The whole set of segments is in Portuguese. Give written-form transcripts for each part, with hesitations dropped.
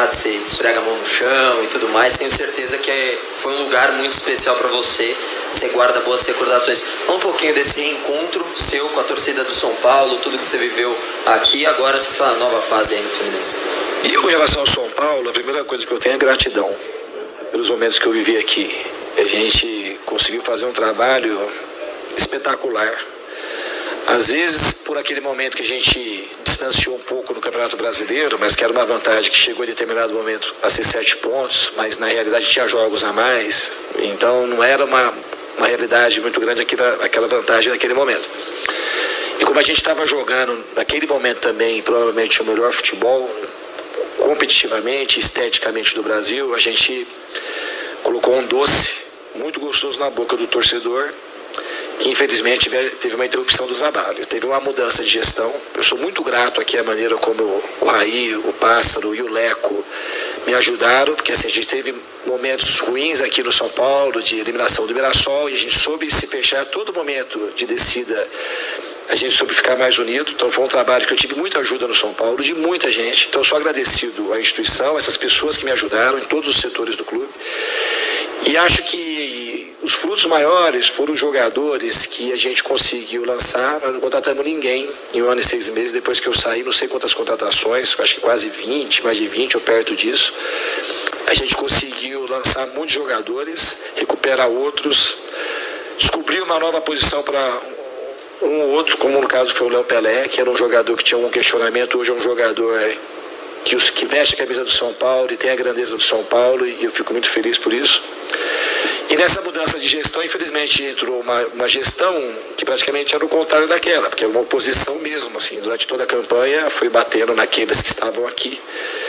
gramado, você esfrega a mão no chão e tudo mais. Tenho certeza que foi um lugar muito especial para você. Você guarda boas recordações. Fala um pouquinho desse reencontro seu com a torcida do São Paulo, tudo que você viveu aqui, agora essa nova fase aí no Fluminense. E com relação ao São Paulo, a primeira coisa que eu tenho é gratidão pelos momentos que eu vivi aqui. A gente conseguiu fazer um trabalho espetacular. Às vezes, por aquele momento que a gente distanciou um pouco no Campeonato Brasileiro, mas que era uma vantagem que chegou em determinado momento a ser 7 pontos, mas na realidade tinha jogos a mais, então não era uma realidade muito grande aquela vantagem naquele momento. E como a gente estava jogando naquele momento também provavelmente o melhor futebol, competitivamente, esteticamente do Brasil, a gente colocou um doce muito gostoso na boca do torcedor, que infelizmente teve uma interrupção do trabalho, teve uma mudança de gestão. Eu sou muito grato aqui a maneira como o Raí, o Pássaro e o Leco me ajudaram, porque assim, a gente teve momentos ruins aqui no São Paulo, de eliminação do Mirassol, e a gente soube se fechar todo momento de descida, a gente soube ficar mais unido. Então foi um trabalho que eu tive muita ajuda no São Paulo, de muita gente. Então eu sou agradecido à instituição, essas pessoas que me ajudaram em todos os setores do clube. E acho que os frutos maiores foram os jogadores que a gente conseguiu lançar. Nós não contratamos ninguém em 1 ano e 6 meses depois que eu saí, não sei quantas contratações, acho que quase 20, mais de 20 ou perto disso. A gente conseguiu lançar muitos jogadores, recuperar outros, descobrir uma nova posição para um ou outro, como no caso foi o Léo Pelé, que era um jogador que tinha um questionamento, hoje é um jogador que veste a camisa do São Paulo e tem a grandeza do São Paulo, e eu fico muito feliz por isso. E nessa mudança de gestão, infelizmente, entrou uma gestão que praticamente era o contrário daquela, porque é uma oposição mesmo, assim, durante toda a campanha foi batendo naqueles que estavam aqui,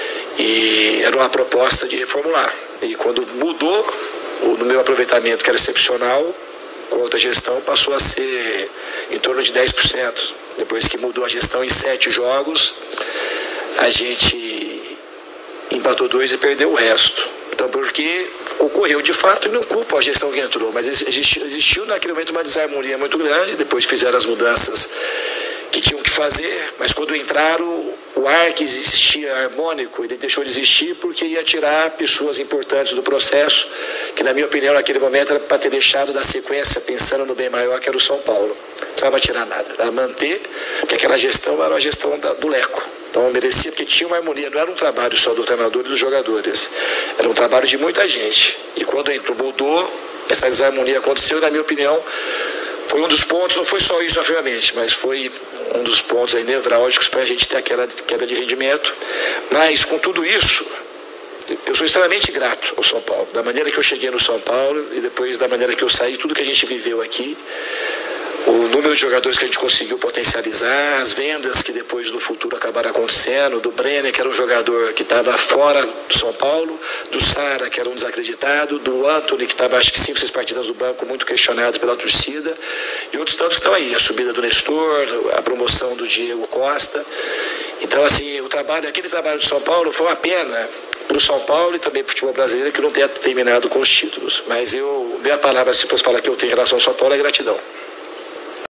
e era uma proposta de reformular. E quando mudou, no meu aproveitamento, que era excepcional, com outra gestão, passou a ser em torno de 10%. Depois que mudou a gestão em 7 jogos, a gente empatou 2 e perdeu o resto. Então, porque ocorreu de fato, e não culpa a gestão que entrou, mas existiu naquele momento uma desarmonia muito grande. Depois fizeram as mudanças que tinham que fazer, mas quando entraram, o ar que existia harmônico, ele deixou de existir porque ia tirar pessoas importantes do processo, que na minha opinião naquele momento era para ter deixado da sequência pensando no bem maior, que era o São Paulo. Não precisava tirar nada, era manter, porque aquela gestão era uma gestão do Leco. Então merecia, porque tinha uma harmonia, não era um trabalho só do treinador e dos jogadores, era um trabalho de muita gente. E quando entrou, mudou, essa desarmonia aconteceu, e na minha opinião foi um dos pontos, não foi só isso obviamente, mas foi um dos pontos aí nevrálgicos para a gente ter aquela queda de rendimento. Mas com tudo isso, eu sou extremamente grato ao São Paulo, da maneira que eu cheguei no São Paulo e depois da maneira que eu saí, tudo que a gente viveu aqui, o número de jogadores que a gente conseguiu potencializar, as vendas que depois no futuro acabaram acontecendo, do Brenner, que era um jogador que estava fora do São Paulo, do Sara, que era um desacreditado, do Antony, que estava acho que 5, 6 partidas no banco, muito questionado pela torcida, e outros tantos que estão aí, a subida do Nestor, a promoção do Diego Costa. Então assim, aquele trabalho do São Paulo foi uma pena para o São Paulo e também para o futebol brasileiro que não tenha terminado com os títulos. Mas minha palavra, se fosse falar que eu tenho em relação ao São Paulo, é gratidão.